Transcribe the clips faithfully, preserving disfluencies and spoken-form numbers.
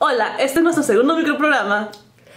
Hola, este es nuestro segundo microprograma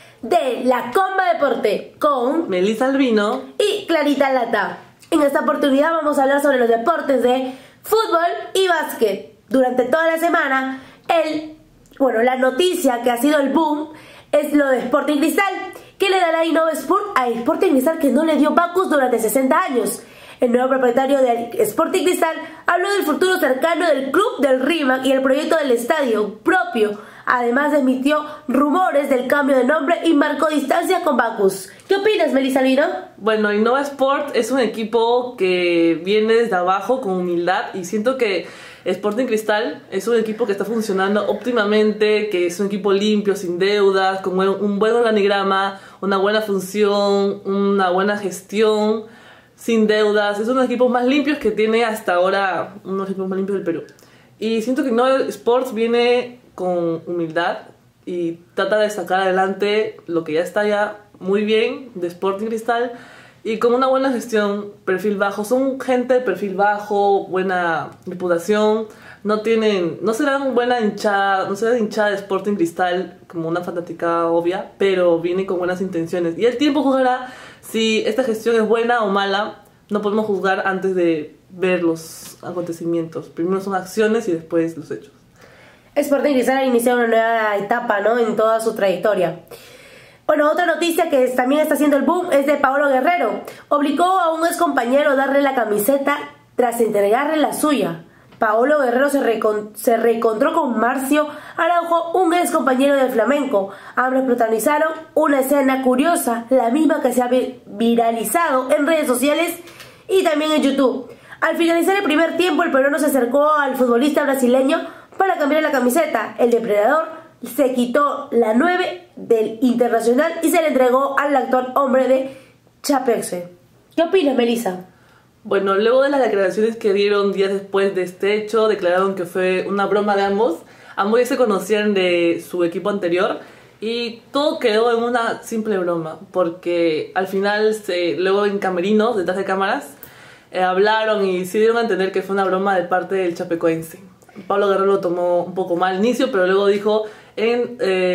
de La Comba Deporte con Melissa Albino y Clarita Lata. En esta oportunidad vamos a hablar sobre los deportes de fútbol y básquet. Durante toda la semana, el, bueno, la noticia que ha sido el boom es lo de Sporting Cristal, que le dará Innovasport a Sporting Cristal, que no le dio Bacus durante sesenta años. El nuevo propietario del Sporting Cristal habló del futuro cercano del club del RIMAC y el proyecto del estadio propio. Además, desmintió rumores del cambio de nombre y marcó distancia con Bacus. ¿Qué opinas, Melissa Albino? Bueno, Innovasport es un equipo que viene desde abajo con humildad y siento que Sporting Cristal es un equipo que está funcionando óptimamente, que es un equipo limpio, sin deudas, con un buen organigrama, una buena función, una buena gestión, sin deudas. Es uno de los equipos más limpios que tiene hasta ahora, uno de los equipos más limpios del Perú. Y siento que Innovasport viene con humildad y trata de sacar adelante lo que ya está ya muy bien de Sporting Cristal y con una buena gestión, perfil bajo. Son gente de perfil bajo, buena reputación, no tienen, no serán buena hinchada, no serán hinchada de Sporting Cristal como una fanática obvia, pero viene con buenas intenciones. Y el tiempo juzgará si esta gestión es buena o mala. No podemos juzgar antes de ver los acontecimientos. Primero son acciones y después los hechos. Sporting Cristal ha iniciado una nueva etapa, ¿no?, en toda su trayectoria. Bueno, otra noticia que también está haciendo el boom es de Paolo Guerrero. Obligó a un ex compañero a darle la camiseta tras entregarle la suya. Paolo Guerrero se, recon se reencontró con Marcio Araujo, un ex compañero del Flamengo. Ambos protagonizaron una escena curiosa, la misma que se ha vi viralizado en redes sociales y también en YouTube. Al finalizar el primer tiempo, el peruano se acercó al futbolista brasileño para cambiar la camiseta. El depredador se quitó la nueve del Internacional y se le entregó al actual hombre de Chapecoense. ¿Qué opinas, Melissa? Bueno, luego de las declaraciones que dieron días después de este hecho, declararon que fue una broma de ambos. Ambos ya se conocían de su equipo anterior y todo quedó en una simple broma, porque al final, se, luego en camerinos, detrás de cámaras, eh, hablaron y se dieron a entender que fue una broma de parte del Chapecoense. Pablo Guerrero lo tomó un poco mal al inicio, pero luego dijo en,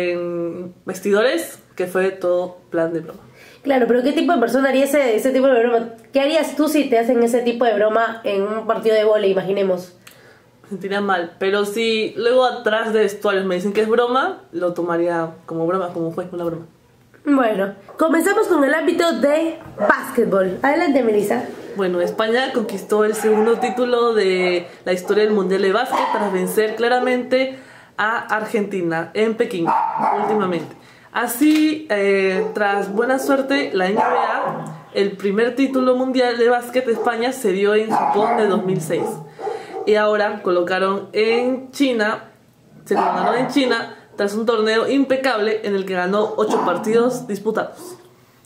en vestidores que fue todo plan de broma. Claro, pero ¿qué tipo de persona haría ese, ese tipo de broma? ¿Qué harías tú si te hacen ese tipo de broma en un partido de vóley, imaginemos? Me sentiría mal, pero si luego atrás de vestuarios me dicen que es broma, lo tomaría como broma, como fue una broma. Bueno, comenzamos con el ámbito de básquetbol. Adelante, Melissa. Bueno, España conquistó el segundo título de la historia del Mundial de Básquet tras vencer claramente a Argentina en Pekín últimamente. Así, eh, tras buena suerte, la N B A, el primer título mundial de básquet de España se dio en Japón de dos mil seis. Y ahora colocaron en China, se lo ganó en China, tras un torneo impecable en el que ganó ocho partidos disputados.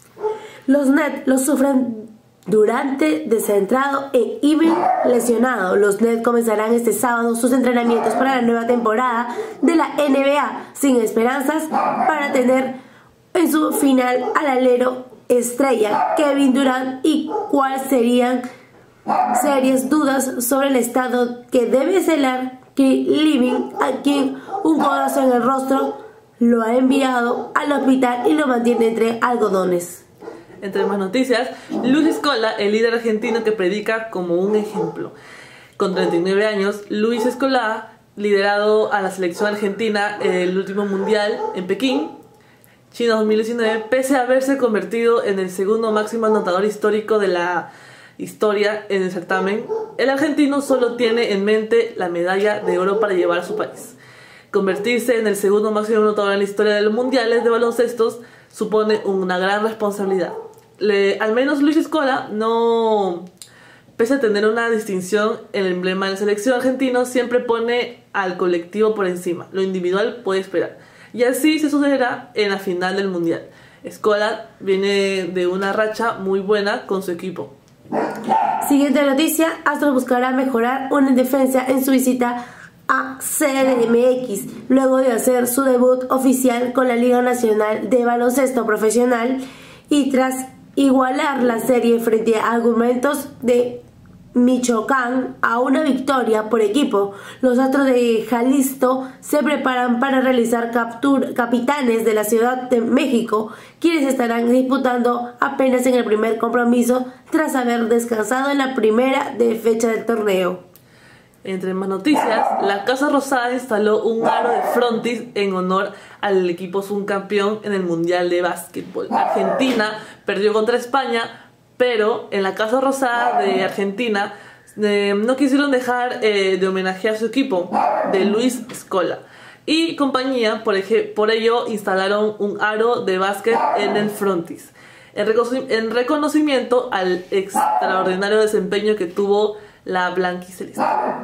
Los Nets los sufren durante descentrado e Irving lesionado. Los Nets comenzarán este sábado sus entrenamientos para la nueva temporada de la N B A, sin esperanzas para tener en su final al alero estrella Kevin Durant, y cuáles serían serias dudas sobre el estado que debe celar Living, a quien un codazo en el rostro lo ha enviado al hospital y lo mantiene entre algodones. Entre más noticias, Luis Scola, el líder argentino que predica como un ejemplo. Con treinta y nueve años, Luis Scola, liderado a la selección argentina en el último mundial en Pekín, China dos mil diecinueve, pese a haberse convertido en el segundo máximo anotador histórico de la historia en el certamen, el argentino solo tiene en mente la medalla de oro para llevar a su país. Convertirse en el segundo máximo anotador en la historia de los mundiales de baloncestos supone una gran responsabilidad. Le, al menos Luis Scola, no, pese a tener una distinción, el emblema de la selección argentino siempre pone al colectivo por encima. Lo individual puede esperar. Y así se sucederá en la final del mundial. Scola viene de una racha muy buena con su equipo. Siguiente noticia, Astros buscará mejorar una defensa en su visita a C D M X, luego de hacer su debut oficial con la Liga Nacional de Baloncesto Profesional y tras igualar la serie frente a argumentos de Michoacán a una victoria por equipo. Los Astros de Jalisco se preparan para realizar captura capitanes de la Ciudad de México, quienes estarán disputando apenas en el primer compromiso tras haber descansado en la primera de fecha del torneo. Entre más noticias, la Casa Rosada instaló un aro de frontis en honor al equipo subcampeón en el Mundial de Básquetbol. Argentina perdió contra España, pero en la Casa Rosada de Argentina eh, no quisieron dejar eh, de homenajear a su equipo, de Luis Scola y compañía. Por, por ello instalaron un aro de básquet en el frontis, en, en reconocimiento al extraordinario desempeño que tuvo la blanquiceleste.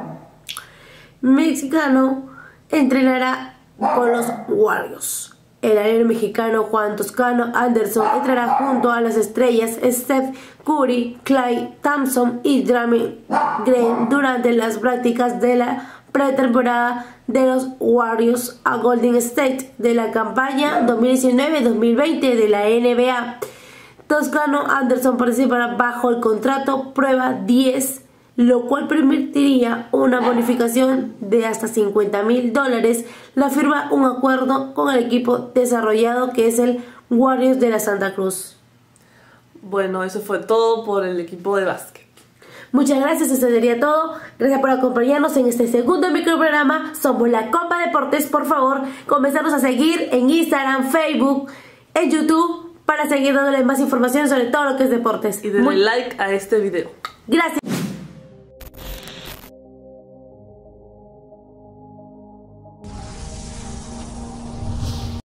Mexicano entrenará con los Warriors. El alero mexicano Juan Toscano Anderson entrará junto a las estrellas Steph Curry, Klay Thompson y Draymond Green durante las prácticas de la pretemporada de los Warriors a Golden State de la campaña dos mil diecinueve dos mil veinte de la N B A. Toscano Anderson participará bajo el contrato Prueba diez, lo cual permitiría una bonificación de hasta cincuenta mil dólares. La firma un acuerdo con el equipo desarrollado que es el Warriors de la Santa Cruz. Bueno, eso fue todo por el equipo de básquet. Muchas gracias, eso sería todo. Gracias por acompañarnos en este segundo microprograma. Somos la Copa Deportes. Por favor, comenzarnos a seguir en Instagram, Facebook, en YouTube, para seguir dándole más información sobre todo lo que es deportes. Y denle Muy... like a este video. Gracias.